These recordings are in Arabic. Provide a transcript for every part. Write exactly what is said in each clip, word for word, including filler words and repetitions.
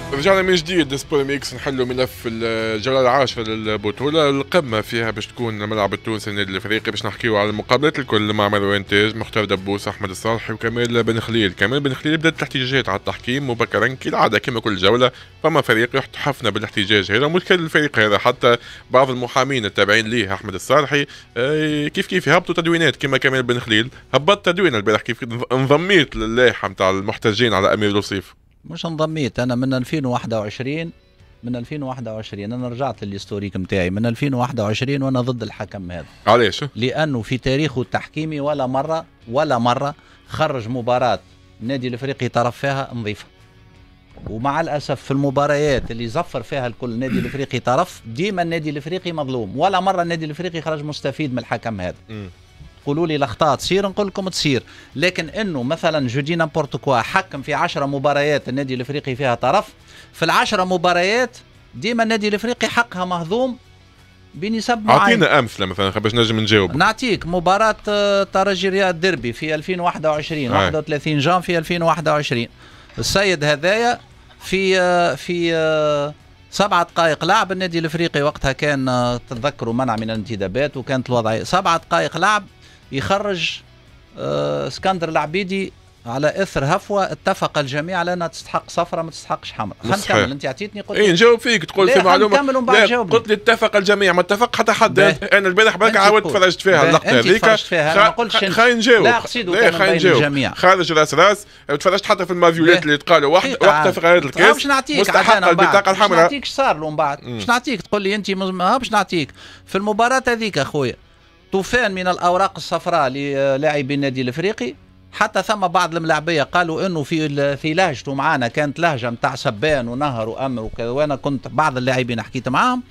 رجعنا من جديد سبور ميكس نحلوا ملف الجولة العاشرة للبطولة. القمة فيها باش تكون الملعب التونسي النادي الافريقي، باش نحكيو على المقابلات الكل مع مروان انتاج، مختار دبوس، احمد الصالحي وكمال بن خليل. كمال بن خليل بدات الاحتجاجات على التحكيم مبكرا كالعادة كما كل جولة، فما فريق يحط حفنة بالاحتجاج هذا، مشكل الفريق هذا. حتى بعض المحامين التابعين ليه احمد الصالحي كيف كيف يهبطوا تدوينات كما كمال بن خليل. هبط تدوين البارح كيف انضميت للائحة نتاع المحتجين على امير لوصيف. مش انضميت انا من ألفين وواحد وعشرين من ألفين وواحد وعشرين انا رجعت للهيستوريك نتاعي من ألفين وواحد وعشرين وانا ضد الحكم هذا. علاش؟ لانه في تاريخه التحكيمي ولا مره ولا مره خرج مباراه النادي الافريقي طرف فيها نظيفه، ومع الاسف في المباريات اللي زفر فيها الكل النادي الافريقي طرف ديما النادي الافريقي مظلوم، ولا مره النادي الافريقي خرج مستفيد من الحكم هذا. م. قولوا لي الاخطاء تصير نقول لكم تصير، لكن انه مثلا جودي نامبورت كوا حكم في عشرة مباريات النادي الافريقي فيها طرف، في العشرة مباريات ديما النادي الافريقي حقها مهضوم بنسب معين. اعطينا امثله مثلا باش نجم نجاوب. نعطيك مباراه ترجي رياض ديربي في ألفين وواحد وعشرين واحد وثلاثين جانفي ألفين وواحد وعشرين، السيد هذايا في في سبعة دقائق لعب النادي الافريقي وقتها كان تتذكروا منع من الانتدابات وكانت الوضعيه سبعة دقائق لعب يخرج آه اسكندر العبيدي على اثر هفوه اتفق الجميع على انها تستحق صفرة ما تستحقش حمراء. خلينا نكمل، انت عطيتني قلت اي نجاوب فيك تقول في معلومه. لا قلت لي اتفق الجميع، ما اتفق حتى حد. انا البارح برك عاودت تفرجت فيها اللقطه هذيك. ما قلتش خلينا نجاوب. لا قصيدو خلينا نجاوب خارج راس راس. تفرجت حتى في المافيولات اللي تقالوا واحد وقتها في غايه الكاس باش نعطيك مستحق البطاقه الحمراء. باش نعطيك صار له من بعد باش نعطيك تقول لي انت باش نعطيك في المباراه هذيك اخويا طوفان من الاوراق الصفراء للاعبي النادي الافريقي. حتى ثم بعض الملاعبيه قالوا انه في في لهجته معانا كانت لهجه نتاع سبان ونهر وامر وكذا، وانا كنت بعض اللاعبين حكيت معاهم.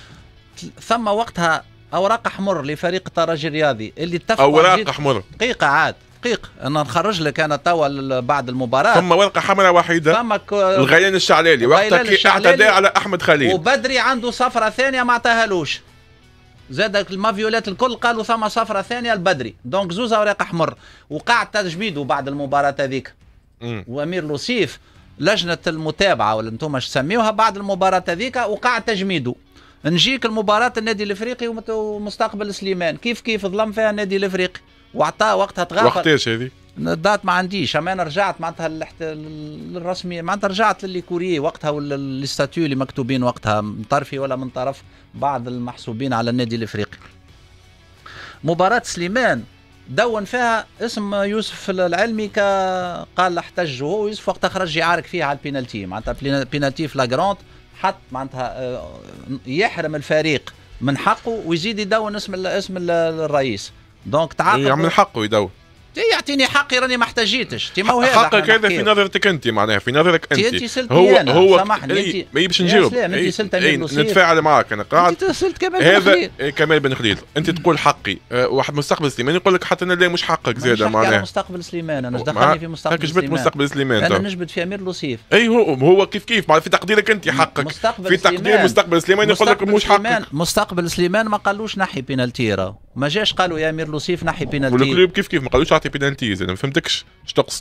ثم وقتها اوراق احمر لفريق الترجي الرياضي اللي اتفقوا اوراق احمر دقيقه عاد دقيقه انا نخرج لك انا توا بعد المباراه. ثم ورقه حمراء وحيده ثم ك... الغيلان الشعلالي وقتها كي اعتدى على احمد خليل، وبدري عنده صفرة ثانيه ما عطاهالوش. زاد المافيولات الكل قالوا ثم صفرة ثانيه البدري، دونك زوز اوراق احمر. وقعد تجميده بعد المباراه هذيك، وامير لوصيف لجنه المتابعه ولا انتم اش تسميوها بعد المباراه هذيك وقعد تجميده. نجيك المباراه النادي الافريقي ومستقبل سليمان كيف كيف ظلم فيها النادي الافريقي وعطاه وقتها تغافل. وقتاش هذه؟ الدات ما عنديش، اما انا رجعت معناتها للرسمي معناتها رجعت للي كوريي وقتها ولا الاستاتيو اللي مكتوبين وقتها من طرفي ولا من طرف بعض المحسوبين على النادي الافريقي. مباراة سليمان دون فيها اسم يوسف العلمي ك قال احتج هو يوسف وقتها خرج يعارك فيها على البينالتي، معناتها بينالتي فلاغرونت حتى معناتها يحرم الفريق من حقه ويزيد يدون اسم اسم الرئيس. دونك تعاقب يعمل حقه يدون. يعطيني حقي راني ما احتاجيتش. تي ما هو هذا حقك هذا في نظرتك انت، معناها في نظرك انت. انت سلت هو أنا. هو سامحني ما باش نجاوب. انت سلت امير لوصيف. نتفاعل معك انا قاعد. انت سلت كمال بن خليل. هذا كمال بن خليل انت تقول حقي. أه واحد مستقبل سليمان يقول لك حتى انا لا مش حقك زاده معناها. مستقبل سليمان انا دخلني في مستقبل سليمان. مستقبل سليمان انا نجبد في امير لوصيف. اي هو هو كيف كيف في تقديرك انت حقك. في تقدير مستقبل سليمان يقول لك مش حقك. مستقبل سليمان ما قالوش نحي بينالتي راه ما جاش قالوا يا امير لوصيف نحي بينالتي. والكلوب كيف كيف ما قالوش اعطي بينالتي. انا ما فهمتكش اش تقصد.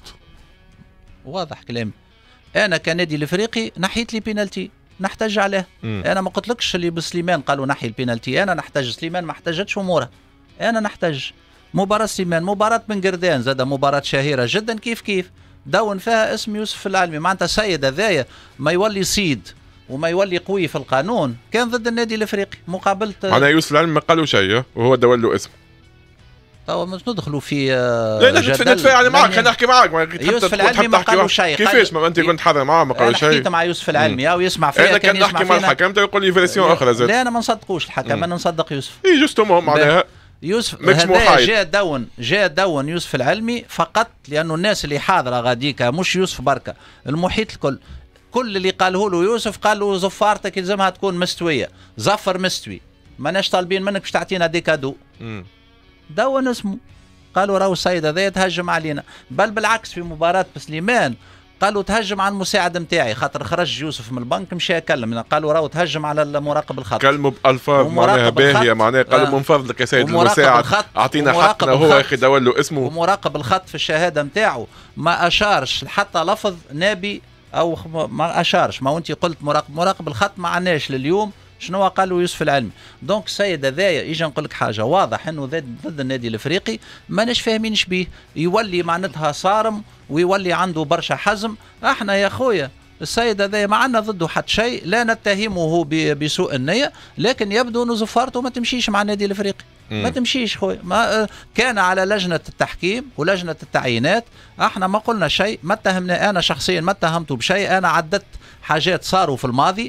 واضح كلامي. انا كنادي الافريقي نحيت لي بينالتي نحتاج عليه. م. انا ما قلتلكش اللي بسليمان قالوا نحي البينالتي، انا نحتاج. سليمان ما احتاجتش اموره، انا نحتاج. مباراه سليمان مباراه بن قردان زاد مباراه شهيره جدا كيف كيف دون فيها اسم يوسف العلمي. معناتها السيد هذايا ما يولي صيد وما يولي قوي في القانون كان ضد النادي الافريقي مقابله. معناها يوسف العلمي ما قالوا شيء وهو دول له اسم. توا مش ندخلوا في لا لا نتفاعل معك. خلينا نحكي معك. يوسف العلمي ما قالوا شيء. كيفاش ما انت كنت حاضر معاه ما قالوا شيء؟ انا حكيت مع يوسف العلمي او يسمع فيها. انا كان نحكي مع الحكم يقول لي فيرسيون اخرى زاد. لا انا ما نصدقوش الحكم، انا نصدق يوسف. اي جوستومون معناها يوسف هذا جاء دون جاء دون يوسف العلمي فقط لانه الناس اللي حاضره غاديك مش يوسف بركه المحيط الكل كل اللي قاله له يوسف قال له زفارتك يلزمها تكون مستويه، زفر مستوي ماناش طالبين منك باش تعطينا ديكادو. دون اسمه قالوا راهو السيد هذا يتهجم علينا، بل بالعكس في مباراة بسليمان قالوا تهجم على المساعد نتاعي خاطر خرج يوسف من البنك مشى يكلم. قالوا راهو تهجم على المراقب الخط. كلموا بألفاظ معناها باهية معناها قالوا من فضلك يا سيد المساعد اعطينا حقنا وهو يا اخي دول له اسمه. ومراقب الخط في الشهادة نتاعو ما اشارش حتى لفظ نابي او ما اشارش. ما وانت قلت مراقب مراقب الخط ما عندناش لليوم. شنو قالوا يوسف العلمي؟ دونك السيد هذايا يجي نقول لك حاجه واضح انه ضد النادي الافريقي ماناش فاهمينش بيه، يولي معناتها صارم ويولي عنده برشا حزم. احنا يا خويا السيد هذا ما عندنا ضده حتى شيء، لا نتهمه بسوء النية، لكن يبدو انه زفارته ما تمشيش مع النادي الافريقي، ما تمشيش خويا. ما كان على لجنة التحكيم ولجنة التعيينات، احنا ما قلنا شيء، ما اتهمنا، انا شخصيا ما اتهمته بشيء، انا عدت حاجات صاروا في الماضي.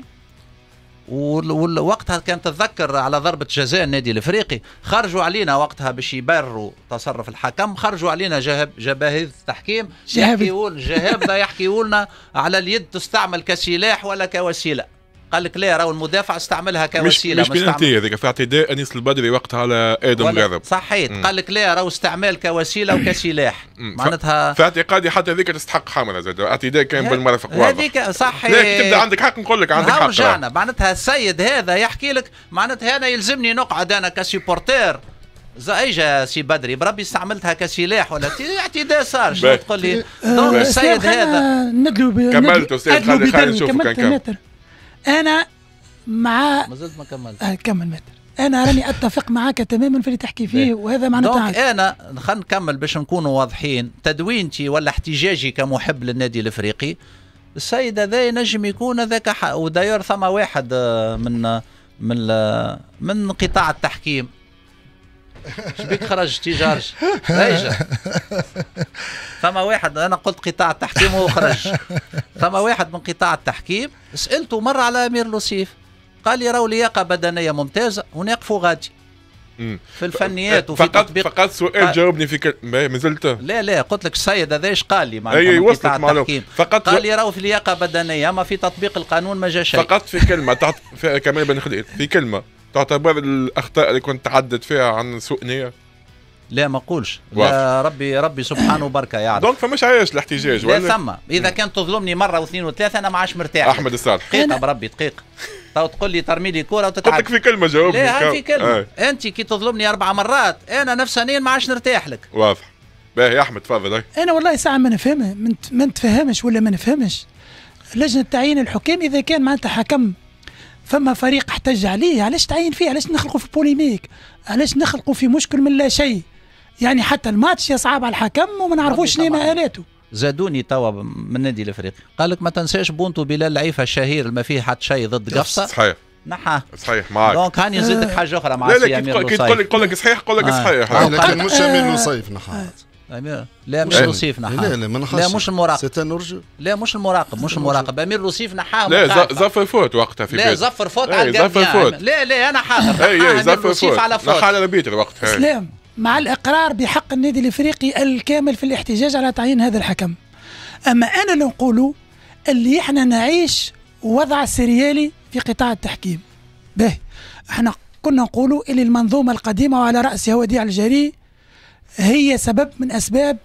ووقتها كانت تتذكر على ضربة جزاء النادي الافريقي خرجوا علينا وقتها باش يبرروا تصرف الحكم، خرجوا علينا جهاب جباهير التحكيم يحكيوا الجهاب يحكيوا لنا على اليد تستعمل كسلاح ولا كوسيله. قال لك لا راهو المدافع استعملها كوسيله. مش بينالتي هذيك في اعتداء انيس البدري وقتها على ادم غاضب. صحيت. قال لك لا راهو استعمال كوسيله وكسلاح. معناتها في اعتقادي حتى هذيك تستحق حمله زاد، اعتداء كان بالمرفق واضح. هذيك صح. لا تبدا عندك حق نقول لك عندك حق. رجعنا معناتها السيد هذا يحكي لك معناتها انا يلزمني نقعد انا كسيبورتير ايجا سي بدري بربي استعملتها كسلاح ولا اعتداء صار. شنو تقول لي؟ دونك السيد هذا ندلو كملت استاذ خالد خالد نشوفك كان كمل. انا مع ما زلت ما كملت. آه كمل متر. انا راني اتفق معك تماما في اللي تحكي فيه، وهذا معناتها دونك انا خلينا نكمل باش نكونوا واضحين. تدوينتي ولا احتجاجي كمحب للنادي الافريقي، السيد هذا ينجم يكون هذاك حق. وداير ثم واحد من من من قطاع التحكيم شبيك خرج تيجارج ايجا ثم واحد، انا قلت قطاع التحكيم وهو خرج. ثم واحد من قطاع التحكيم سالته مره على امير لوسيف، قال لي راهو لياقه بدنيه ممتازه ونقفوا غادي في الفنيات وفي فقط تطبيق. فقط سؤال جاوبني في كلمه ما زلت. لا لا قلت لك السيد هذا ايش قال لي معناتها اي وصلت معلومه. فقط قال لي راهو في لياقه بدنيه اما في تطبيق القانون ما جا شيء. فقط في كلمه تعط في كمال بن خليل في كلمه تعتبر الاخطاء اللي كنت تحدث فيها عن سوء نيه. لا ما نقولش، لا ربي ربي سبحانه بركه يعرف. دونك فماش عايش الاحتجاج ولا لا ثم اذا كان تظلمني مره واثنين وثلاثه انا ما عادش مرتاح. احمد الصالح دقيقه بربي دقيقه تو تقول لي ترمي لي كوره وتتعب. قلت لك في كلمه جاوبني. لا في كلمه آه. انت كي تظلمني اربع مرات انا نفسانيا ما عادش نرتاح لك. واضح. باهي يا احمد تفضل. هاي انا والله ساعه ما نفهم ما نتفهمش ولا ما نفهمش لجنه تعيين الحكام. اذا كان معناتها حكم فما فريق احتج عليه، علاش تعين فيه؟ علاش نخلقوا في بوليميك؟ علاش نخلقوا في مشكل من لا شيء؟ يعني حتى الماتش يصعب على الحكم وما نعرفوش شنو مآلاته. زادوني توا من النادي الافريقي قال لك ما تنساش بونتو بلال العيفه الشهير ما فيه حتى شيء ضد قفصه. صحيح نحا صحيح معاك. دونك هاني نزيدك حاجه اخرى مع سي امير لوصيف. لا لا تقول لك صحيح قول لك صحيح. لكن مش امير لوصيف نحا. امير لا مش لوصيف نحا. لا لا ما نحاش. لا مش المراقب. لا مش المراقب مش المراقب امير لوصيف نحاه. لا زفر فوت وقتها في لا زفر فوت على الجرديان. لا لا انا حاضر. اي زفر فوت على فوت نحا على البيتر وقتها. سلام مع الإقرار بحق النادي الإفريقي الكامل في الاحتجاج على تعيين هذا الحكم. أما أنا اللي نقوله اللي إحنا نعيش وضع سريالي في قطاع التحكيم. به إحنا كنا نقولوا اللي المنظومة القديمة وعلى رأسها وديع الجري هي سبب من أسباب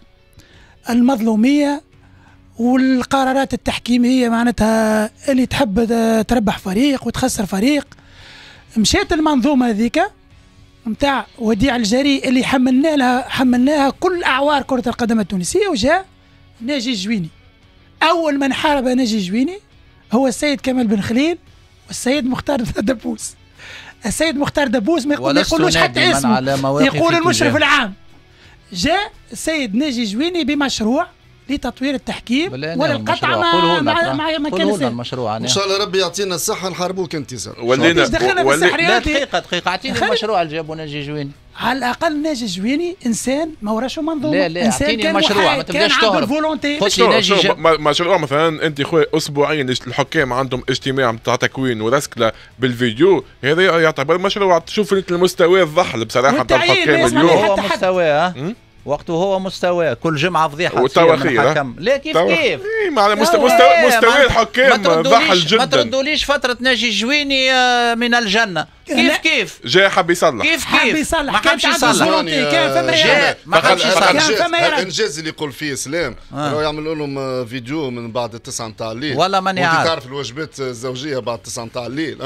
المظلومية والقرارات التحكيمية معناتها اللي تحب تربح فريق وتخسر فريق. مشيت المنظومة هذيك متاع وديع الجري اللي حملنا لها حملناها كل اعوار كره القدم التونسيه، وجاء ناجي الجويني. اول من حارب ناجي الجويني هو السيد كمال بن خليل والسيد مختار دبوس. السيد مختار دبوس ما يقولوش حتى اسمه، يقول المشرف العام. جاء السيد ناجي الجويني بمشروع لتطوير التحكيم والقطع مع مع مع مكان المشروع. ان شاء الله ربي يعطينا الصحه نحاربوك انتصار. ولينا لا دقيقه دقيقه اعطيني المشروع اللي جابوا ناجي جويني. على الاقل ناجي جويني انسان ما وراش منظومه. لا لا اعطيني مشروع ما تبداش تهرب. قلت لي ناجي جاب مشروع مثلا انت خويا اسبوعين الحكام عندهم اجتماع نتاع تكوين ورسكله بالفيديو، هذا يعتبر مشروع. تشوف انت المستوى الضحل بصراحه نتاع الحكام اليوم. هو مستواه وقته هو مستواه كل جمعه فضيحه تصير من الحكم. لا كيف كيف اي معنى مستوى مستوى مستوى الحكام ضحل جدا. ما تردوليش فتره ناجي جويني من الجنه. كيف كيف جاي حب يصلح كيف حب كيف يصلح ما حبش يصلح. كان فما جاء ما حبش يصلح. الانجاز اللي يقول فيه سلام راهو يعملوا لهم فيديو من بعد التسعة نتاع الليل. ولا ماني عارف. تعرف الوجبات الزوجيه بعد التسعة نتاع الليل ها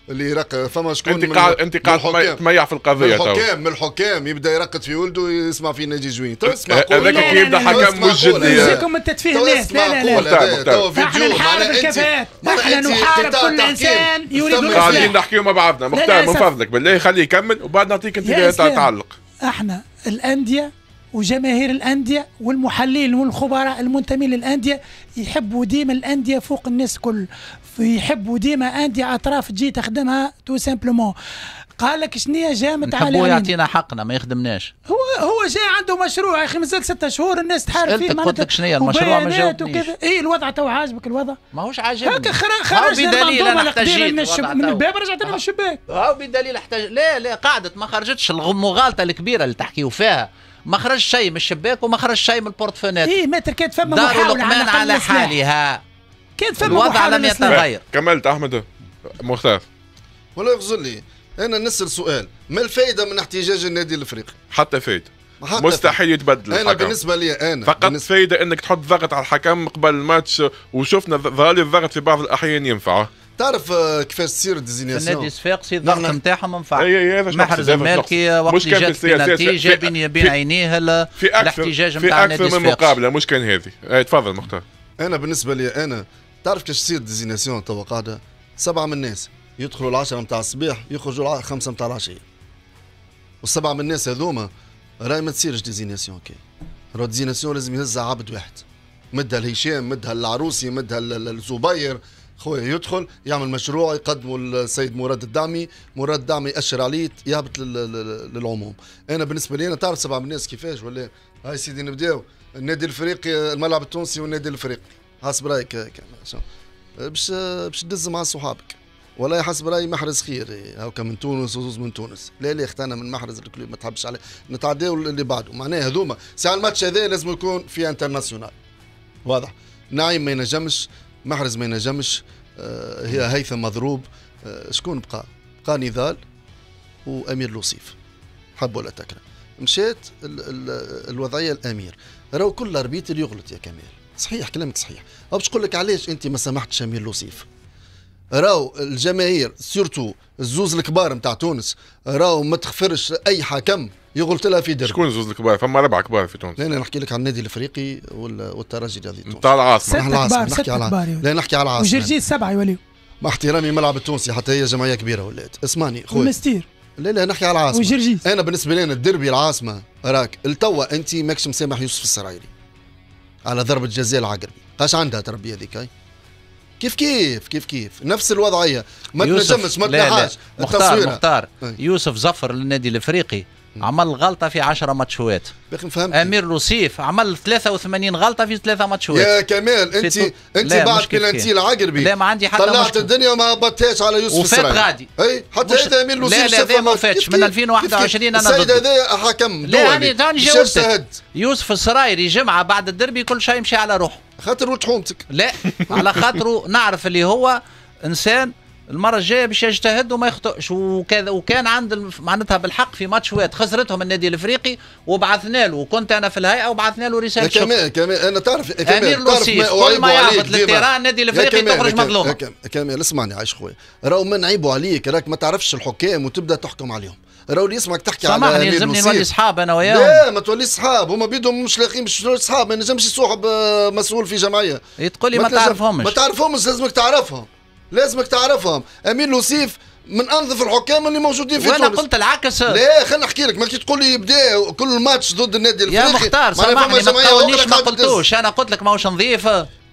اللي يرقد فما شكون انت قاعد انت قاعد تميع في القضيه. من الحكام من الحكام يبدا يرقد في ولده يسمع في ناجي جوين. تو اسمع هذاك كي يبدا حكم مش جدي. يجيكم انت تفيه الناس. لا لا لا تو فيديو نحارب الكفاءات. احنا نحارب كل انسان يريد الاصلاح. قاعدين نحكيو مع بعضنا. مختار من فضلك بالله خليه يكمل وبعد نعطيك انت تعلق. احنا الانديه وجماهير الأندية والمحللين والخبراء المنتمين للأندية يحبوا ديما الأندية فوق الناس كل، يحبوا ديما أندية أطراف تجي تخدمها تو سامبلومون. قال لك شنيا جامت على نحبوا يعطينا حقنا ما يخدمناش. هو هو جاي عنده مشروع يا اخي مازال ستة شهور الناس تحارب فيه. قلت لك شنيا المشروع ما جاوبنيش. اي الوضع تو عاجبك الوضع؟ ماهوش عاجبني. هكا خرجنا بدليل انا احتجيت من, الشب... من الباب رجعت لنا من الشباك. ها بدليل احتج. لا لا قعدت ما خرجتش المغالطه الكبيره اللي تحكيوا فيها. ما خرج شيء من الشباك وما خرج شيء من البورتفونات. اي متر كانت فما دار محاولة لقمان على, على حالها. كانت فما الوضع لم يتغير. كملت احمد مختار. ولا يغزر لي انا نسال سؤال، ما الفائده من احتجاج النادي الافريقي؟ حتى فايده مستحيل يتبدل انا الحكم. بالنسبه لي انا فقط بالنسبة... فايده انك تحط ضغط على الحكم قبل الماتش، وشفنا ظهر الضغط في بعض الاحيان ينفع. تعرف كيفاش تصير الديزينياسيون؟ النادي الصفاقسي الضغط نتاعهم منفع. محرز المالكي وقت جات بينالتي جا بين بين عينيه الاحتجاج نتاع النادي الصفاقسي. في اكثر من مقابله مش كان هذه. تفضل مختار. انا بالنسبه لي انا تعرف كيفاش تصير الديزينياسيون توا قاعده؟ سبعه من الناس يدخلوا العشرة نتاع الصباح يخرجوا الخمسة نتاع العشية، والسبعة من الناس هذوما راهي ما تصيرش ديزينياسيون. كي راهو ديزينياسيون لازم يهزها عبد واحد، مدها الهشام مدها العروسي مدها الزبير خويا، يدخل يعمل مشروع يقدمه السيد مراد الدعمي، مراد الدعمي يأشر عليه يهبط للعموم. انا بالنسبه لي انا تعرف سبعة من الناس كيفاش ولا؟ هاي سيدي نبداو النادي الافريقي الملعب التونسي والنادي الافريقي، حسب رايك باش باش تدز مع صحابك ولا حسب رايي محرز خير هاكا من تونس وزوز من تونس. لا لا اختنا من محرز الكلوب ما تحبش عليه نتعداو اللي بعده. معناها هذوما ساعه الماتش هذا لازم يكون في انترناسيونال واضح. نعيم ما ينجمش، محرز ما ينجمش، آه هي هيثم مضروب، آه شكون بقى؟ بقى نضال وامير لوصيف، حب ولا تكره. مشات ال ال الوضعيه الامير. راهو كل اربيتر يغلط يا كمال، صحيح كلامك صحيح. او باش نقول لك علاش انت ما سمحتش امير لوصيف. راهو الجماهير سورتو الزوز الكبار نتاع تونس راهو ما تغفرش اي حكم يغلط لها في درب. شكون الزوز الكبار؟ فما ربعه كبار في تونس. لا انا نحكي لك على النادي الافريقي والترجي الرياضي التونسي نتاع العاصمه. ستة كبار ستة كبار. لا نحكي على العاصمه. وجرجيس سبعه يوليو. مع احترامي الملعب التونسي حتى هي جمعيه كبيره ولات. اسمعني خويا. ومستير. لا لا نحكي على العاصمه. وجرجيس. انا بالنسبه لي انا الدربي العاصمه راك التوا انت ماكش مسامح يوسف السرايري على ضربه جزاء العقربي. قاش عندها تربيه هذيك هاي؟ كيف كيف كيف كيف نفس الوضعيه. ما تنجمش ما تنحاش التصوير. مختار يوسف زفر للنادي الافريقي عمل غلطه في عشرة ماتشوات. امير لوصيف عمل ثلاثة وثمانين غلطه في ثلاثة ماتشوات. يا كمال انت انت بعد بلانتي العقربي لا ما عندي حتى طلعت مشكلة. الدنيا وما هبطتهاش على يوسف السرايري وفات غادي. اي حتى هذا امير لوصيف لا لا ما فاتش من ألفين وواحد وعشرين انا السيد هذا حكم دولي. لا انا جاوبتك. يوسف السرايري جمعه بعد الدربي كل شيء يمشي على روحه. خاطر ولد حومتك. لا على خاطره نعرف اللي هو انسان المره الجايه باش يجتهد وما يخطئش وكذا. وكان عند معناتها بالحق في ماتشوات خسرتهم النادي الافريقي وبعثنا له، وكنت انا في الهيئه وبعثنا له رساله شكر. كمان كمان انا تعرف كمان امير لوصيف كل ما يهبط للتيران النادي الافريقي تخرج مظلومه. كمان اسمعني عايش خويا، راهو ما نعيبوا عليك راك ما تعرفش الحكام وتبدا تحكم عليهم. راهو اللي يسمعك تحكي على سامحني يلزمني نولي صحاب انا وياهم. لا ما توليش صحاب، هما بيدهم مش لاقيين باش صحاب. ما ينجمش يصاحب مسؤول في جمعيه. تقول لي ما, ما تعرفهمش. ما تعرفهمش لازمك تعرفهم، لازمك تعرفهم. امين لوصيف من انظف الحكام اللي موجودين في تونس. وانا قلت العكس. لا خلينا نحكي لك، ما كي تقول لي يبدا كل ماتش ضد النادي الافريقي يا مختار سامحني ما تقولنيش ما قلتوش. انا قلت لك ماهوش نظيف.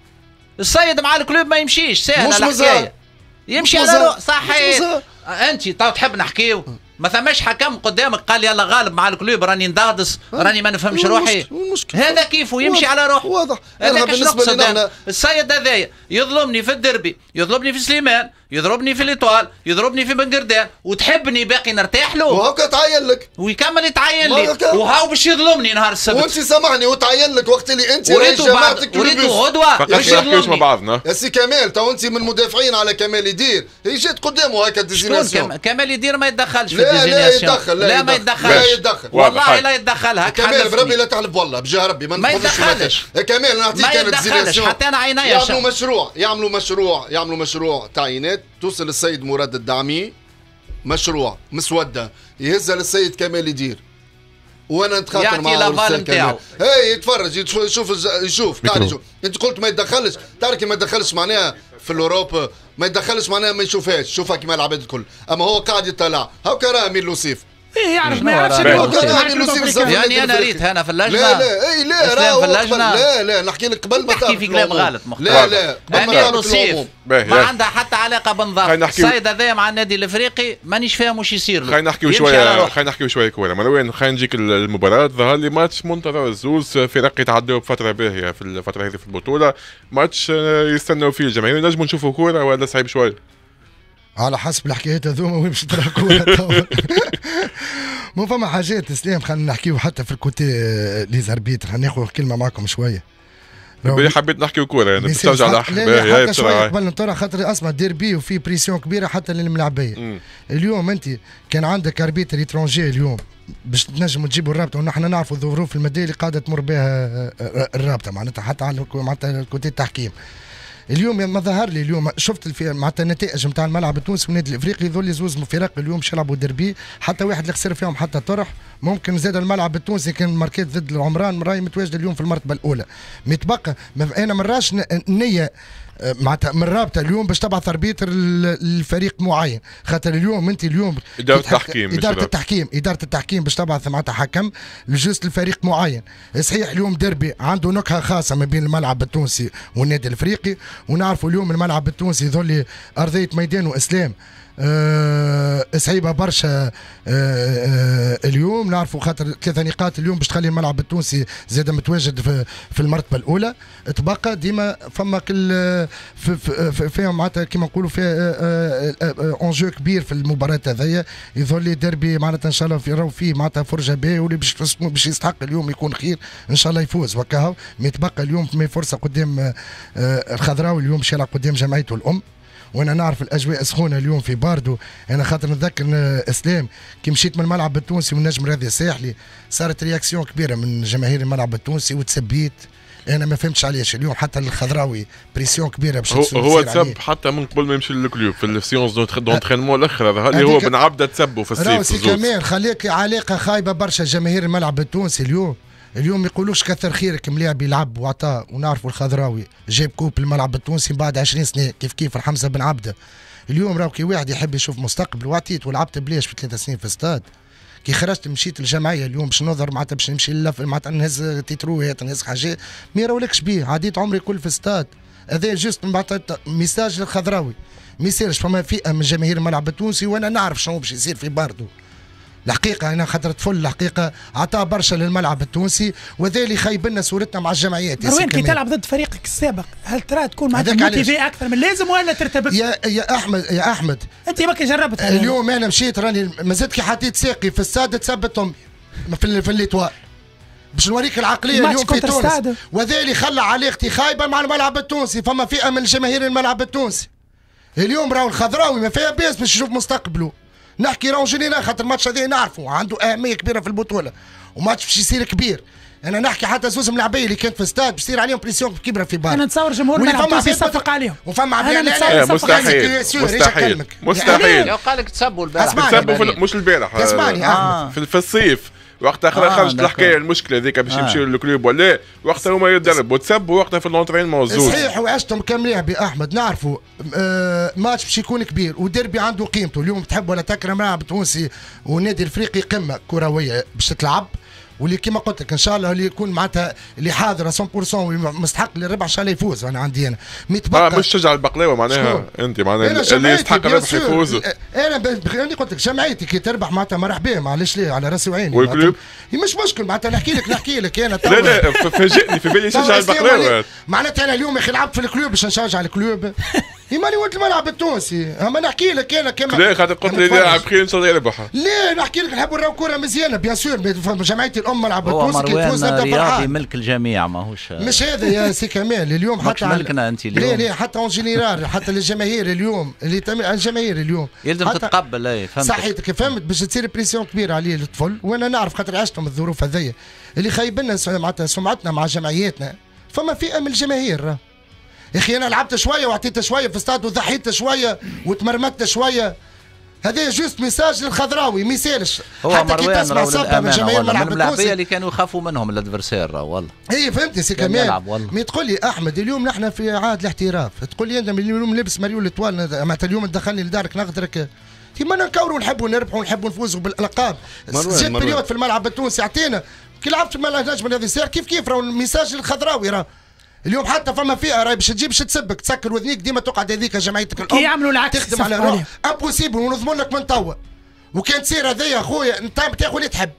السيد مع الكلوب ما يمشيش سهل الحكايه. يمشي على صحيح. انت تو تحب نحكيو ما ثماش حكم قدامك قال يلا غالب مع الكلوب راني ندغدس راني ما نفهمش روحي. هذا كيف ويمشي على روحه. واضح. انا بالنسبه لنا السيد هذايا يظلمني في الدربي، يظلمني في سليمان، يضربني في الاطوال، يضربني في بنقردان، وتحبني باقي نرتاح له. وهكا تعين لك ويكمل يتعين لي وهاو باش يظلمني نهار السبت. وانت سامحني وتعين لك وقت اللي انت وريتو بعد وريتو غدوه باش يظلمني بعضنا. يا سي كمال تو انت من المدافعين على كمال يدير، هي جات قدامه هكا ديزيناسيون. كمال يدير ما يتدخلش في الديزيناسيون. لا يتدخل. لا ما يتدخلش. لا يتدخل والله لا يتدخل. كمال بربي لا تحلف والله بجاه ربي ما يتدخلش. يا كمال نعطيك انا ديزيناسيون حتى انا عينيا يعملوا مشروع يعملوا مشروع يعملوا مشروع تعيينات توصل للسيد مراد الدعمي مشروع مسوده يهزها للسيد كمال يدير، وانا نتخاطر معاه لافال نتاعو اي يتفرج يشوف يشوف قاعد يشوف. انت قلت ما يتدخلش، تعرف ما يتدخلش معناها في الاوروب ما يتدخلش معناها ما يشوفهاش، شوفها كيما العباد الكل، اما هو قاعد يطلع هاكا راه امير لوسيف ايه يعرف ما يعرفش يعني انا ريت هنا في اللجنه لا لا اي لا راه في اللجنه لا لا نحكي لك قبل ما تحكي في كلام غلط لا لا امير لوسيف ما عندها حتى علاقه بالنظام. السيد هذا مع النادي الافريقي مانيش فاهم واش يصير له. خلينا نحكيو شويه خلينا نحكيو شويه كوره مروان. خلينا نجيك المباراه. ظهر لي ماتش منتظر، الزوز فرق يتعدوا بفتره باهيه في الفتره هذه في البطوله، ماتش يستنوا فيه الجماهير. نجموا نشوفوا كوره ولا صعيب شويه؟ على حسب الحكايات هذوما وين باش ترى كوره. مو فما حاجات اسلام خلينا نحكيو حتى في الكوتي لي زاربيتر. ناخذ كلمه معكم شويه. حبيت نحكيو كوره يعني باش ترجع لا حتى شويه قبل نطلع خاطر اسمع ديربي وفي بريسيون كبيره حتى للملاعبيه. اليوم انت كان عندك اربيتر ايترونجي اليوم باش تنجموا تجيبوا الرابطه، ونحن نعرفوا الظروف الماديه اللي قاعده تمر بها الرابطه معناتها حتى على معناتها الكوتي التحكيم. اليوم ما ظهر لي اليوم شفت معناتها النتائج نتاع الملعب التونسي والنادي الافريقي ذول زوز فرق اليوم باش يلعبوا ديربي، حتى واحد اللي خسر فيهم حتى طرح. ممكن زاد الملعب التونسي كان ماركات ضد العمران راهي متواجده اليوم في المرتبه الاولى. متبقى انا ما راش النيه معناتها من الرابطه اليوم باش تبعث اربيتر للفريق معين، خاطر اليوم انت اليوم اداره التحكيم اداره التحكيم اداره التحكيم باش تبعث معناتها حكم لجوست الفريق معين. صحيح اليوم ديربي عنده نكهه خاصه ما بين الملعب التونسي والنادي الافريقي، ونعرفوا اليوم الملعب التونسي ذولي ارضيه ميدان واسلام أه صعيبه برشا. أه أه اليوم نعرفوا خاطر ثلاثه نقاط اليوم باش تخلي الملعب التونسي زاد متواجد في, في المرتبه الاولى. تبقى ديما فما كل في في فيها معناتها كيما نقولوا فيها اونجو كبير في المباراه هذيا. يظل لي ديربي معناتها ان شاء الله في راهو فيه معناتها فرجه باهيه واللي باش باش يستحق اليوم يكون خير ان شاء الله يفوز وكاهو. يتبقى اليوم في فرصه قدام الخضراوي اليوم باش يلعب قدام جمعيته الام، وانا نعرف الاجواء سخونه اليوم في باردو. انا خاطر نتذكر اسلام كي مشيت من الملعب التونسي والنجم راضي الساحلي صارت رياكسيون كبيره من جماهير الملعب التونسي وتسبيت. انا ما فهمتش علاش اليوم حتى الخضراوي بريسيون كبيره باش هو, هو تسب حتى من قبل ما يمشي للكلوب في السيونس دونترينمون الاخر هذا اللي هو بن عبده تسبوا في الصيف. راسي كمان خليك علاقه خايبه برشا جماهير الملعب التونسي اليوم. اليوم ما يقولوش كثر خيرك ملاعب يلعب وعطاه، ونعرفوا الخضراوي جاب كوب الملعب التونسي بعد عشرين سنه كيف كيف الحمزه بن عبده. اليوم راهو كي واحد يحب يشوف مستقبل وعطيت ولعبت بلاش في ثلاث سنين في استاد. كي خرجت مشيت الجمعيه اليوم باش نظهر معناتها باش نمشي للف معناتها نهز تيتروهات نهز حاجات ما يراولكش بيه. عديت عمري كل في استاد. هذا جوست معناتها ميساج للخضراوي ما يصيرش فما فئه من جماهير الملعب التونسي، وانا نعرف شنو باش يصير في باردو. الحقيقه انا خاطر طفل الحقيقه عطاه برشا للملعب التونسي وذا اللي خايب لنا صورتنا مع الجمعيات. مروان كي تلعب ضد فريقك السابق هل ترى تكون معناتها موتيفي اكثر من اللازم ولا ترتبك؟ يا يا احمد يا احمد انت ماك جربت اليوم انا مشيت راني مازلت كي حطيت ساقي في الساد تثبت امي في في الليتوال باش نوريك العقليه اليوم في تونس، وذا اللي خلى علاقتي خايبه مع الملعب التونسي. فما فئه من جماهير الملعب التونسي اليوم راهو الخضراوي ما فيها باس باش يشوف مستقبله. نحكي راهو جنينا خاطر الماتش هذا نعرفه عنده اهميه كبيره في البطوله وماتش باش يصير كبير. انا نحكي حتى زوز ملاعبيه اللي كانت في استاد باش يصير عليهم بريسيون كبيره في بار. انا نتصور جمهور الملعب التونسي يصفق عليهم وفما عباد مستحيل مستحيل مستحيل. لو قال لك تسبوا البارح تسبوا مش البارح اسمعني آه. في الصيف وقتها آه خرجت الحكايه المشكله ذيك باش يمشيوا للكلوب ولا وقتها هما يدربوا وتسبوا وقتها في اللونترينمون زوج. صحيح وعشتم كملاعب يا احمد نعرفوا آه ماتش باش يكون كبير وديربي عنده قيمته. اليوم تحب ولا تكره ملاعب التونسي والنادي الافريقي قمه كرويه باش تلعب، واللي كما قلت لك ان شاء الله اللي يكون معناتها اللي حاضر مية بالمية ومستحق للربح ان شاء الله يفوز. انا عندي انا اه مش تشجع البقلاوه معناها انت معناها اللي يستحق الربح يفوز. انا انا قلت لك جمعيتي كي تربح معناتها مرحبا معليش ليه على راسي وعيني. والكلوب مش مشكل معناتها نحكي لك نحكي لك انا لا لا فاجئني في بالي يشجع البقلاوه معناتها انا اليوم يا اخي لعبت في الكلوب باش نشجع الكلوب ماني ولد الملعب التونسي. اما نحكي لك انا كما لا خاطر قلت لي لاعب خير ان شاء الله يربح. ليه نحكي لك نحب نراو كره مزيانه بيان سور جمعيه الام ملعب التونسي كي تفوز نبدا فرحان. ملك الجميع ماهوش مش هذا يا سي كمال اليوم حتى ملكنا انت اليوم. ليه ليه حتى اون جينيرال حتى للجماهير اليوم اللي تم... الجماهير اليوم يلزم تتقبل. اي فهمت صحيح فهمت باش تصير بريسيون كبيره عليه الطفل. وانا نعرف خاطر عشتهم الظروف هذيا اللي خايب لنا معناتها سمعتنا مع جمعياتنا. فما فئه من الجماهير يا اخي انا لعبت شويه وعطيت شويه في استاد وضحيت شويه وتمرمدت شويه. هذا جوست ميساج للخضراوي ما يسالش حتى كي تسمع صبه من جماهير الملعب التونسي اللي كانوا يخافوا منهم الادفرسير والله. اي فهمتي سي كمال. مي تقول لي احمد اليوم نحن في عهد الاحتراف، تقول لي انت اليوم لابس مريول الطوال معناتها اليوم تدخلني لدارك نغدرك كيما نكوروا نحبوا نربحوا ونحبوا نفوزوا بالالقاب. جات بريود في الملعب التونسي عطينا كي لعبت في الملعب نجم هذا يصير كيف كيف راهو الميساج الخضراوي راه اليوم حتى فما فئه راهي باش تجيب باش تسبك تسكر وذنيك ديما تقعد هذيك جمعيتك الام كي يعملوا العكس تخدم على روح امبوسيبل ونظموا لك من توا. وكان تصير هذايا خويا انت تاخذ اللي تحب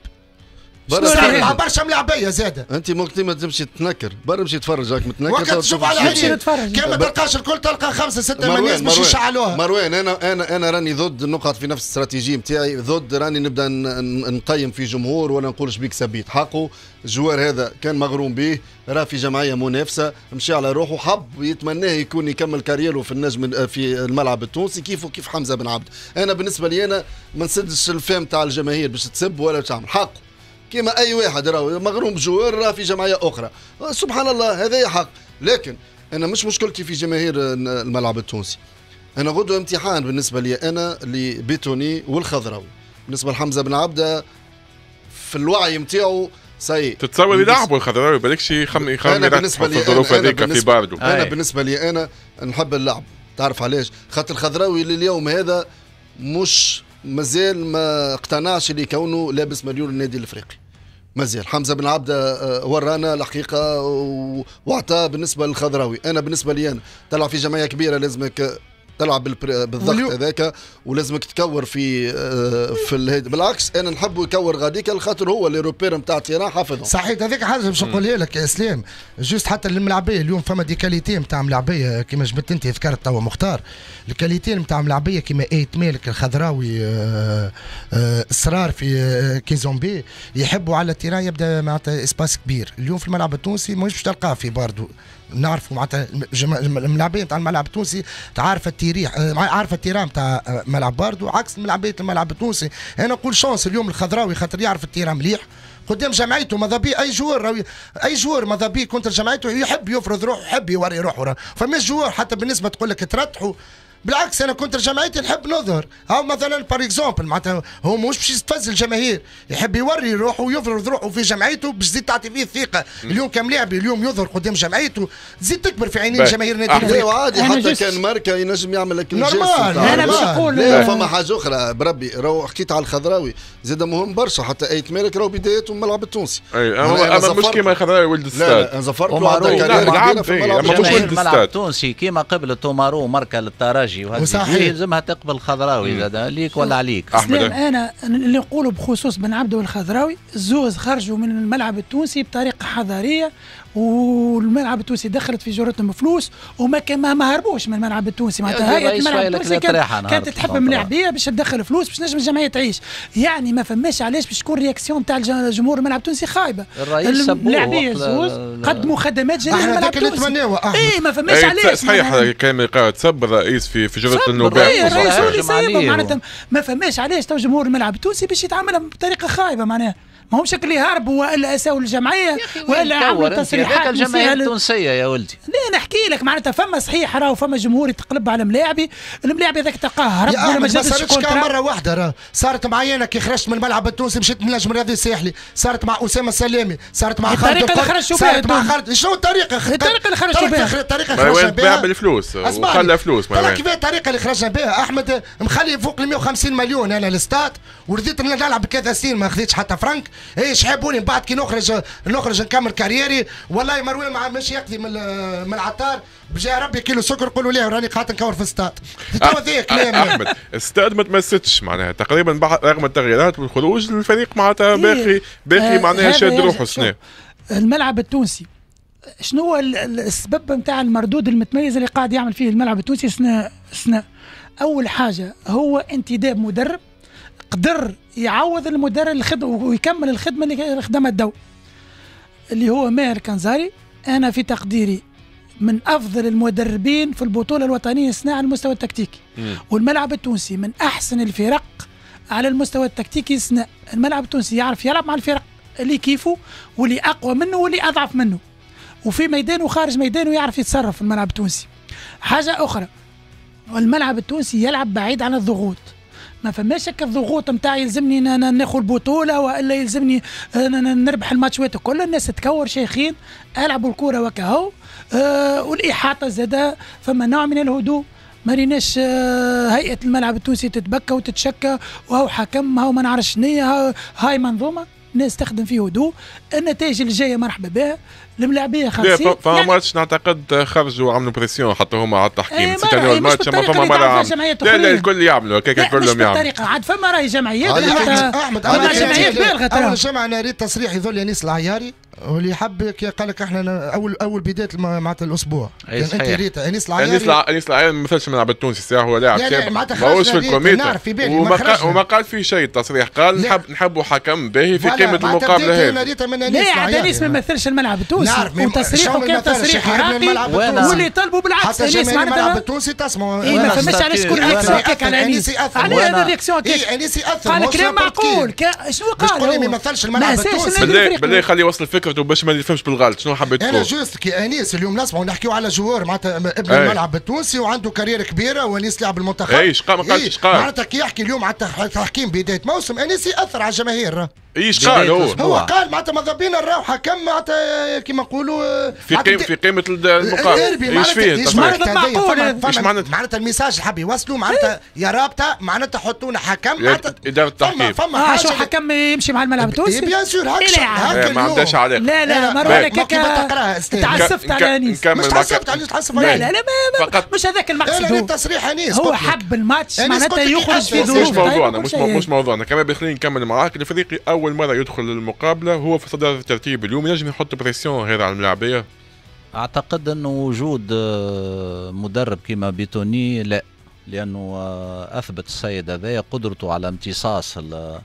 برشا برشا ملاعبيه زاده. انت وقت ما تمشي تتنكر برا مشي تفرج راك متنكر وقت تشوف على عينيك كان ما تلقاش الكل تلقى خمسه سته من الناس باش يشعلوها. مروان انا انا انا راني ضد النقط في نفس الاستراتيجيه نتاعي، ضد راني نبدا نقيم في جمهور ولا نقول شبيك سبيت حقه. الجوار هذا كان مغروم به، راه في جمعيه منافسه مشي على روحه، حب يتمناه يكون يكمل كاريره في النجم في الملعب التونسي كيف وكيف حمزه بن عبد. انا بالنسبه لي انا ما نسدش الفهم تاع الجماهير باش تسب ولا تعمل حقه كيما اي واحد راهو مغروم بجوار راه في جمعيه اخرى سبحان الله هذا حق. لكن انا مش مشكلتي في جماهير الملعب التونسي. انا غدوه امتحان بالنسبه لي انا لبيتوني والخضراوي. بالنسبه لحمزه بن عبده في الوعي نتاعو سي تتصور يلعبوا الخضراوي بالكش يخم يخم بالنسبه لي في الظروف هذيك في باردو. انا أي. بالنسبه لي انا نحب اللعب تعرف علاش؟ خاطر الخضراوي لليوم هذا مش مازال ما اقتنعش اللي كونه لابس مليون النادي الافريقي مازال. حمزه بن عبده ورانا الحقيقه واعطى بالنسبه للخضراوي. انا بالنسبه لي انا تلعب في جمعيه كبيره لازمك تلعب بالضغط هذاك ولازمك تكور في في الهيد. بالعكس انا نحبه يكور غاديك خاطر هو اللي روبير نتاع تيران حافظهم. صحيح هذيك حاجه باش نقولها لك يا اسلام. جوست حتى الملاعبيه اليوم فما دي كاليتي نتاع ملاعبيه كيما جبت انت ذكرت توا مختار. الكاليتي نتاع ملاعبيه كيما ايت مالك الخضراوي اصرار في كيزومبي يحبوا على التيران يبدا معناتها اسباس كبير. اليوم في الملعب التونسي ماهوش باش تلقاه في باردو. نعرفوا معناتها الملاعبيه نتاع الملعب التونسي تعرف التيريح عارفه التيران نتاع ملعب باردو عكس ملاعبيه الملعب التونسي. انا نقول شانس اليوم الخضراوي خاطر يعرف التيران مليح قدام جمعيته. ماذا بي اي جوار اي جوار ماذا بي كنت جمعيته يحب يفرض روحه يحب يوري روحه. فماش جوار حتى بالنسبه تقول لك ترتحوا بالعكس انا كنت جمعيتي نحب نظهر او مثلا بار اكزومبل معناتها هو مش باش يستفز الجماهير يحب يوري روحه ويفرض روحه في جمعيته باش تزيد تعطي فيه الثقه. اليوم كم لاعب اليوم يظهر قدام جمعيته تزيد تكبر في عينين جماهير النادي الافريقي. عادي حتى كان ماركا ينجم يعمل لك الجيست. انا باش نقول لا فما حاجه اخرى بربي راهو حكيت على الخضراوي زاد مهم برشا حتى ايت مالك راهو بدايته الملعب التونسي. اي اما اما مش كيما الخضراوي ولد الستاد. لا زفرت له عندك كارير في الملعب التونسي كيما قبل تومارو ماركا للترجي وهذه لازمها تقبل الخضراوي زاد ليك ولا عليك. اسلام انا اللي نقوله بخصوص بن عبده والخضراوي الزوز خرجوا من الملعب التونسي بطريقه حضاريه والملعب التونسي دخلت في جرتهم فلوس وما كان ما هربوش من الملعب التونسي معناتها هيئه الملعب التونسي كانت, كانت تحب ملاعبيه باش تدخل فلوس باش نجم الجمعيه تعيش. يعني ما فماش علاش باش تكون رياكسيون تاع جمهور الملعب التونسي خايبه. الملاعبيه الزوز قدموا خدمات جيده للملعب التونسي. اي ما فماش علاش صحيح كان تسب الرئيس في في جرة النوبه الرئيس معناتها ما فماش علاش تو جمهور الملعب التونسي باش يتعامل بطريقه خايبه معناها ما هم شكل يهربوا والا اساووا الجمعيه والا عملوا تصريحات الجمعيه التونسيه يا ولدي. لا نحكي لك معناتها فما صحيح راهو فما جمهور يتقلب على ملاعبي الملاعبي هذاك تلقاه هرب ولا ما جابش كونترا. مره واحده راه صارت معي انا كي خرجت من الملعب التونسي مشيت من النجم الرياضي الساحلي صارت مع اسامه السلامي صارت مع خالد الطريقه اللي خرجوا بها صارت مع خالد شنو الطريقه الطريقه اللي خرجوا بها الطريقه اللي خرجنا بها بالفلوس وخلى فلوس كيف الطريقه اللي خرجنا بها احمد مخلي فوق ال مئة وخمسين مليون انا الاستاد ورضيت نلعب كذا سنين ما خذيتش حتى فرنك. ايش حابوني بعد كي نخرج نخرج نكمل كاريري والله مروان مع مش يقضي من من العطار بجاه ربي كيلو سكر قولوا ليه راني قاعد نكور في الاستاد. احمد الاستاد ما تمسدش معناها تقريبا رغم التغييرات والخروج الفريق معناتها باقي باقي معناها شاد روحه السنه. الملعب التونسي شنو هو السبب نتاع المردود المتميز اللي قاعد يعمل فيه الملعب التونسي سنه سنه؟ اول حاجه هو انتداب مدرب قدر يعوض المدرب الخدمه ويكمل الخدمه اللي خدمها الدو اللي هو ماهر كنزاري. انا في تقديري من افضل المدربين في البطوله الوطنيه السنه على المستوى التكتيكي. م. والملعب التونسي من احسن الفرق على المستوى التكتيكي السنه. الملعب التونسي يعرف يلعب مع الفرق اللي كيفه واللي اقوى منه واللي اضعف منه وفي ميدان وخارج ميدان ويعرف يتصرف في الملعب التونسي. حاجه اخرى، الملعب التونسي يلعب بعيد عن الضغوط، ما فماش هكا الضغوط نتاع يلزمني ناخذ البطوله والا يلزمني نربح الماتشات الكل. الناس تكور شيخين العبوا الكره وكهو. أه والاحاطه زاده فما نوع من الهدوء، ما ريناش أه هيئه الملعب التونسي تتبكى وتتشكى وهو حكم هو ما نعرفش شنيا، هاي منظومه الناس تخدم فيه هدوء. النتائج اللي جايه مرحبا بها، الملاعبيه خالصين. فما يعني ماتش نعتقد خرجوا عملوا بريسيون حتى هما على التحكيم. ايه نسيت انا الماتش ما فما مره عام. لا لا الكل يعملوا هكاك كلهم يعملوا. بالطريقه عاد فما راهي جمعيات. احمد فما جمعيات بالغه. اول جمعه انا ريت تصريح يظل انيس العياري واللي حب قال لك احنا اول اول بدايه معناتها الاسبوع كان انت ريت انيس العياري. انيس العياري ما مثلش الملعب التونسي ساعه هو لاعب ماهوش في الكوميتا وما قال في شيء التصريح، قال نحب نحبوا حكم باهي في قيمه المقابله هذه. لا عاد انيس ما مثلش الملعب التونسي وتصريحه كان تصريح عراقي واللي طلبوا بالعكس. انيس معناتها الملعب التونسي تسمعوا اي ما فماش علاش تكون رياكسيون هكاك على انيس. على هذا الرياكسيون هكاك انيس ياثر قال كلام معقول. شنو قال؟ هو ما يمثلش الملعب التونسي. بالله بالله خليه يوصل فكرته باش ما يفهمش بالغلط شنو حبيت تقول. انا جوست كي انيس اليوم نسمعوا نحكيو على جوار معناتها ابن أي. الملعب التونسي وعنده كارير كبيره وانيس لعب المنتخب. ايش قال ما قالش قال معناتها كي يحكي اليوم على التحكيم بدايه موسم انيس ياثر على الجماهير. ايش قال هو؟ هو قال معناتها ماذا بينا نراو حكم معناتها كيما نقولوا في قيمه في قيمه المقابله. ايش فيه؟ ايش معناتها معناتها الميساج اللي حاب يوصلوا معناتها يا رابطه معناتها حطونا حكم معناتها اداره التحكيم. فما اه شو حكم يمشي مع الملعب التونسي؟ بيان سور هكا ما عندهاش علاقه. لا لا مروان هكاك تعسفت على انيس. مش تعسفت على تعسف لا لا لا فقط مش هذاك المقصد. لا تصريح انيس هو حب الماتش معناتها يخرج في ظروف. مش موضوعنا مش مش موضوعنا كمان بخليني نكمل معاك. الفريق اول مره يدخل المقابله هو في صدارة الترتيب اليوم، ينجم يحط بريسيون غير على الملاعبيه. اعتقد انه وجود مدرب كيما بيتوني لا، لانه اثبت السيد هذايا قدرته على امتصاص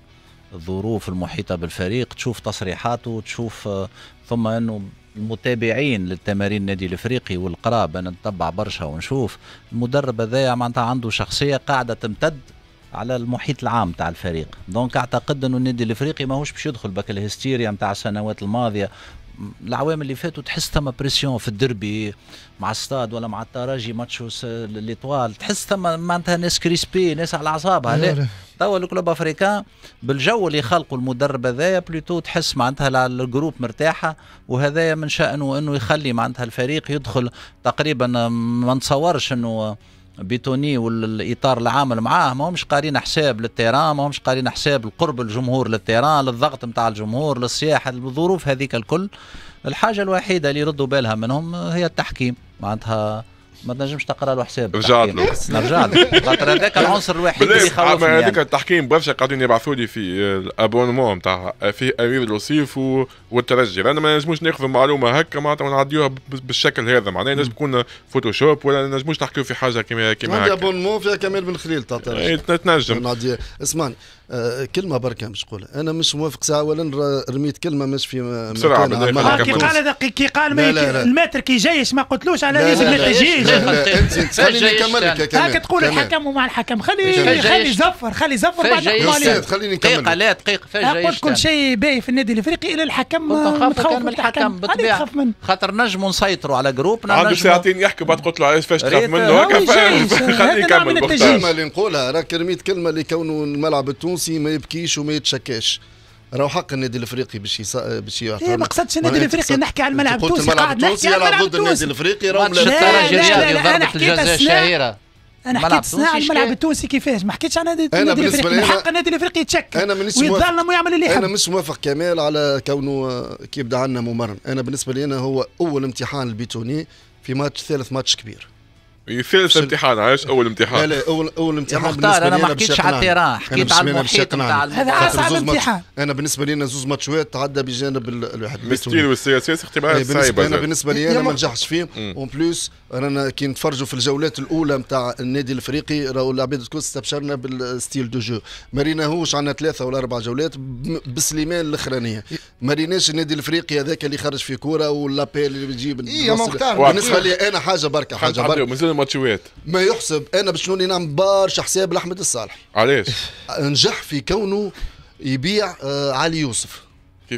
الظروف المحيطه بالفريق. تشوف تصريحاته تشوف، ثم انه المتابعين للتمارين النادي الافريقي والقراب انا نتبع برشا ونشوف المدرب هذايا معناتها عنده شخصيه قاعده تمتد على المحيط العام تاع الفريق. دونك اعتقد انه النادي الافريقي ماهوش باش يدخل بك الهستيريا نتاع السنوات الماضيه. العوام اللي فاتوا تحس ثم بريسيون في الدربي مع الستاد ولا مع الترجي ماتشوس ليطوال، تحس ثم معناتها ناس كريسبي ناس على اعصابها. لا توا الكلوب افريكان بالجو اللي خلقوا المدرب هذايا بلوتو تحس معناتها الجروب مرتاحه، وهذايا من شأنه انه يخلي معناتها الفريق يدخل تقريبا. ما نتصورش انه بيتوني والاطار العامل معاه ما همش قارين حساب للتيران، ما همش قارين حساب القرب الجمهور للتيران، للضغط نتاع الجمهور، للسياحه، الظروف هذيك الكل. الحاجه الوحيده اللي يردوا بالها منهم هي التحكيم، معناتها ما تنجمش تقرا له حساب. رجعت له نرجع له خاطر هذاك العنصر الوحيد اللي يخوفني. يعني هذاك التحكيم برشا قاعدين يبعثوا لي في الابونمون نتاع فيه امير الوصيف والترجي، لان ما نجموش ناخذوا معلومه هكا معناتها ونعديوها بالشكل هذا. معناها لازم تكون فوتوشوب ولا نجموش نحكيو في حاجه كيما كيما هكا. عندي ابونمون فيها كمال بن خليل تاع تنجم. اسمعني آه كلمه بركه مش نقولها انا مش موافق ساعه ولا رميت كلمه مش في بسرعه. كي قال كي قال الماتر كي جايش ما قلتلوش على لازم ما تجيش. انت خليني نكمل لك هاك تقول الحكم ومع الحكم خلي خلي يزفر خلي يزفر بعد نحكوا خليني نكمل. دقيقه لا دقيقه فاش قلت كل شيء باهي في النادي الافريقي الى الحكم متخوف من الحكم بالطبيعه خاطر نجموا نسيطروا على جروب. عنده ساعتين يحكي بعد قلت له علاش فاش تخاف منه هكا. خليني نكمل. الكلمه اللي نقولها راك رميت كلمه اللي كونه الملعب التونسي ما يبكيش وما يتشكاش. راهو حق النادي الافريقي باش يسا... باش يعطي. ما قصدتش النادي الافريقي نحكي على الملعب التونسي قاعد نحكي على الملعب التونسي. النادي الافريقي راهو لا لا لا انا حكيت الشهيره. انا حكيت صناعه الملعب التونسي كيفاش ما حكيتش على النادي الافريقي. من حق النادي الافريقي يتشكل ويتظلم ويعمل اللي يحب. انا مش موافق كمال على كونه كي يبدا عندنا ممرن. انا بالنسبه لي أنا هو اول امتحان البيتوني في ماتش ثالث ماتش كبير. ثالث امتحان عايش اول امتحان. لا لا اول اول امتحان بالنسبه لي انا ما حكيتش على التيران حكيت على المحيط نتاع. هذا اصعب امتحان. انا بالنسبه لي زوز ماتشات تعدى بجانب الواحد الستيل والسياسي اختبارات صعيبه. انا بالنسبه لي انا ما نجحش فيه. اون بليس رانا كي نتفرجوا في الجولات الاولى نتاع النادي الافريقي راهو العباد الكل استبشرنا بالستيل دو جو. ما ريناهوش عندنا ثلاثه ولا اربع جولات بسليمان الاخرانيه. ما ريناش النادي الافريقي هذاك اللي خرج في كوره والابيل اللي بيجيب. بالنسبه لي انا حاجه بركه حاجه بركه مازال ماتشات ما يحسب. انا باش نولي نعمل برشا حساب لاحمد الصالحي. علاش؟ نجح في كونه يبيع آه علي يوسف. كيفاش؟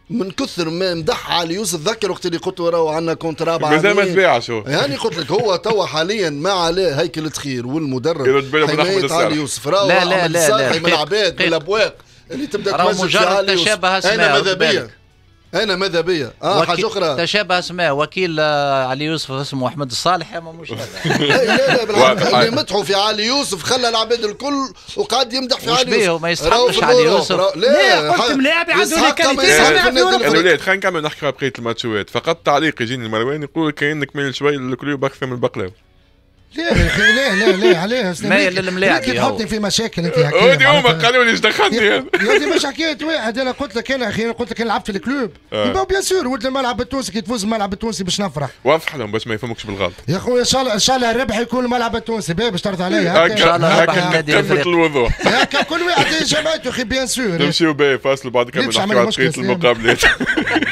من كثر ما مدح علي يوسف. ذكر وقت اللي قلت له راهو عندنا كونترا مازال ما تباعش هو. يعني قلت لك هو توا حاليا ما عليه هيكل تخير والمدرب يرد بالهم من احمد الصالح. علي يوسف راهو لا لا لا لا من العباد من الابواق اللي تبدا تمزج في علي يوسف. تشابه اسماء. انا ماذا بيا انا ماذا بيا اه وكي... حاجه اخرى تشابه اسماء وكيل علي يوسف اسمه احمد الصالح اما مش هذا. لا لا بالعكس اللي مدحوا في علي يوسف خلى العباد الكل وقعد يمدح في علي يوسف. ما يستحقش علي يوسف. لا قلت ملاعب عنده لي كاليتي. الولاد خلينا نكمل نحكي بقيه الماتشات. فقط تعليق يجيني المروان يقول كانك ميل شوي للكلوب اكثر من البقلاوي. لا يا اخي لا لا لا عليه مايل للملاعب. كي تحطني في مشاكل انت هكا. ودي هما قالوا لي ايش دخلني هذا. يا دي مش حكايه واحد. انا قلت لك انا اخي قلت لك انا لعبت في الكلوب. آه. بيان سور ولد الملعب التونسي كي تفوز الملعب التونسي باش نفرح. واضح لهم باش ما يفهموكش بالغلط. يا خويا ان شاء الله ان شاء الله الربح يكون الملعب التونسي باش ترد عليا. ان شاء الله الربح النادي الافريقي. الوضوح. هكا كل واحد جماعته اخي بيان سور. نمشيو باهي فاصل بعد كمل نحكيو على بقيه المقابلات.